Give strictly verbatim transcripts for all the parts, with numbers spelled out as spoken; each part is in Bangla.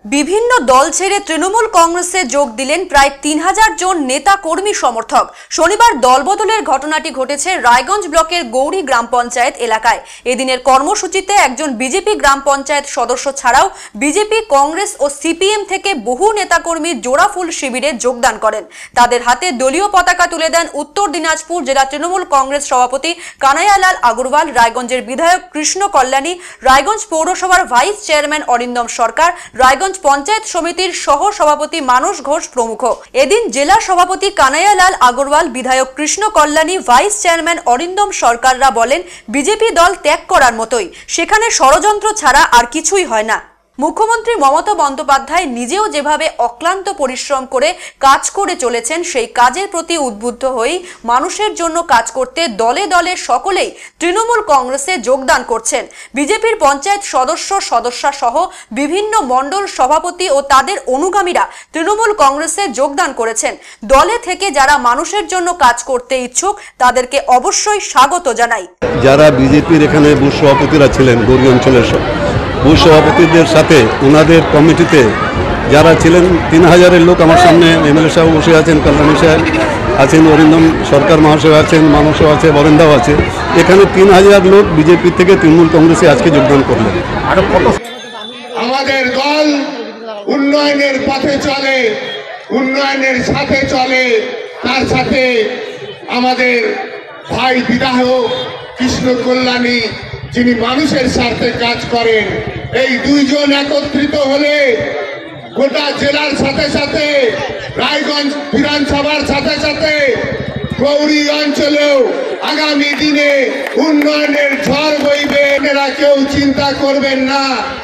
বিভিন্ন দল ছেড়ে তৃণমূল কংগ্রেসে যোগ দিলেন প্রায় তিন হাজার জন নেতা কর্মী সমর্থক। শনিবার দলবদলের ঘটনাটি ঘটেছে রায়গঞ্জ ব্লকের গৌরী গ্রাম পঞ্চায়েত এলাকায়। এদিনের কর্মসূচিতে একজন বিজেপি গ্রাম পঞ্চায়েত সদস্য ছাড়াও বিজেপি, কংগ্রেস ও সিপিএম থেকে বহু নেতাকর্মী জোড়াফুল শিবিরে যোগদান করেন। তাদের হাতে দলীয় পতাকা তুলে দেন উত্তর দিনাজপুর জেলা তৃণমূল কংগ্রেস সভাপতি কানাইয়ালাল আগরওয়াল, রায়গঞ্জের বিধায়ক কৃষ্ণ কল্যাণী, রায়গঞ্জ পৌরসভার ভাইস চেয়ারম্যান অরিন্দম সরকার, রায়গঞ্জ পঞ্চায়েত সমিতির সহ সভাপতি মানস ঘোষ প্রমুখ। এদিন জেলা সভাপতি কানাইয়ালাল আগরওয়াল, বিধায়ক কৃষ্ণ কল্যাণী, ভাইস চেয়ারম্যান অরিন্দম সরকাররা বলেন, বিজেপি দল ত্যাগ করার মতোই, সেখানে ষড়যন্ত্র ছাড়া আর কিছুই হয় না। মুখ্যমন্ত্রী মমতা বন্দ্যোপাধ্যায় নিজেও যেভাবে অক্লান্ত পরিশ্রম করে কাজ করে চলেছেন, সেই কাজের প্রতি উদ্বুদ্ধ হয়ে মানুষের জন্য কাজ করতে দলে দলে সকলেই তৃণমূল কংগ্রেসে যোগদান করছেন। বিজেপির পঞ্চায়েত সদস্য সদস্যা সহ বিভিন্ন মণ্ডল সভাপতি ও তাদের অনুগামীরা তৃণমূল কংগ্রেসে যোগদান করেছেন। দলে থেকে যারা মানুষের জন্য কাজ করতে ইচ্ছুক তাদেরকে অবশ্যই স্বাগত জানাই। যারা বিজেপির এখানে বুথ সভাপতিরা ছিলেন গৌরী অঞ্চলের সব বুথ সভাপতিদের সাথে ওনাদের কমিটিতে যারা ছিলেন তিন হাজারের লোক আমার সামনে এমএলএ সাহেব বসে আছেন, কল্যাণী সাহেব আছেন, অরিন্দম সরকার মহাশয় আছেন, মানসও আছে, বরেন্দাও আছে। এখানে তিন হাজার লোক বিজেপি থেকে তৃণমূল কংগ্রেসে আজকে যোগদান করলেন। আমাদের দল উন্নয়নের পথে চলে, উন্নয়নের সাথে চলে, তার সাথে আমাদের ভাই বিধায়ক কৃষ্ণ কল্যাণী যিনি মানুষের স্বার্থে কাজ করেন, এই দুইজন একত্রিত হলে গোটা জেলার সাথে সাথে রায়গঞ্জ বিধানসভার সাথে সাথে গৌরী অঞ্চলেও আগামী দিনে উন্নয়নের ঝড় বইবে। এরা কেউ চিন্তা করবেন না।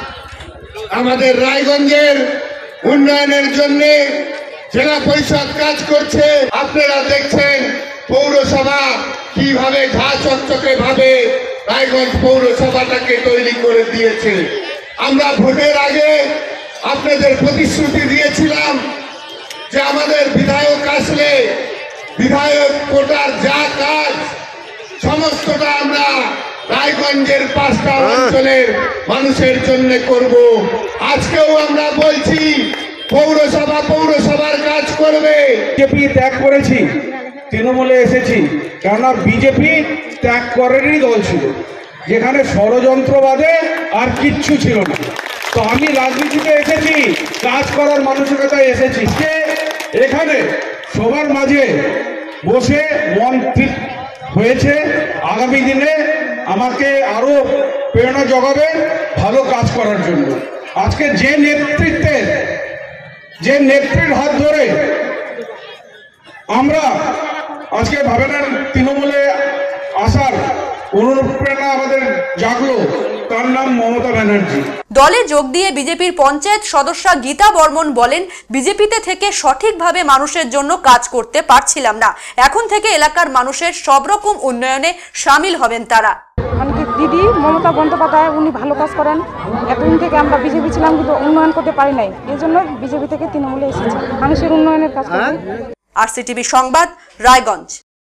আমাদের রায়গঞ্জের উন্নয়নের জন্য জেলা পরিষদ কাজ করছে। আপনারা দেখছেন পৌরসভা কিভাবে ঘা চকচকে ভাবে রায়গঞ্জ পৌরসভাটাকে তৈরি করে দিয়েছে। আমরা ভোটের আগে আপনাদের প্রতিশ্রুতি দিয়েছিলাম যে আমাদের বিধায়ক আসলে বিধায়ক কোটার যা কাজ সমস্তটা আমরা রায়গঞ্জের পাঁচটা অঞ্চলের মানুষের জন্য করব। আজকেও আমরা বলছি পৌরসভা পৌরসভার কাজ করবে। বিজেপি ত্যাগ করেছি, তৃণমূলে এসেছি, কেননা বিজেপি ত্যাগ করারই দল ছিল, যেখানে ষড়যন্ত্রবাদে আর কিচ্ছু ছিল না। তো আমি রাজনীতিতে এসেছি, কাজ করার মানসিকতায় এসেছি। এখানে সবার মাঝে বসে মন ঠিক হয়েছে আগামী দিনে আমাকে আরো প্রেরণা জোগাবে ভালো কাজ করার জন্য। আজকে যে নেতৃত্বের যে নেত্রীর হাত ধরে আমরা আজকে ভাবেনার তৃণমূলে আসার অনুপ্রেরণা আমাদের জাগলো, তার নাম মমতা ব্যানার্জি। দলে যোগ দিয়ে বিজেপির পঞ্চায়েত সদস্যা গীতা বর্মন বলেন, বিজেপিতে থেকে সঠিকভাবে মানুষের জন্য কাজ করতে পারছিলাম না, এখন থেকে এলাকার মানুষের সব রকম উন্নয়নে সামিল হবেন তারা। দিদি মমতা বন্দ্যোপাধ্যায় উনি ভালো কাজ করেন। এতদিন থেকে আমরা বিজেপি ছিলাম কিন্তু উন্নয়ন করতে পারি নাই, এই জন্য বিজেপি থেকে তৃণমূলে এসেছি মানুষের উন্নয়নের কাজ করতে। আরসিটিভি সংবাদ, রায়গঞ্জ।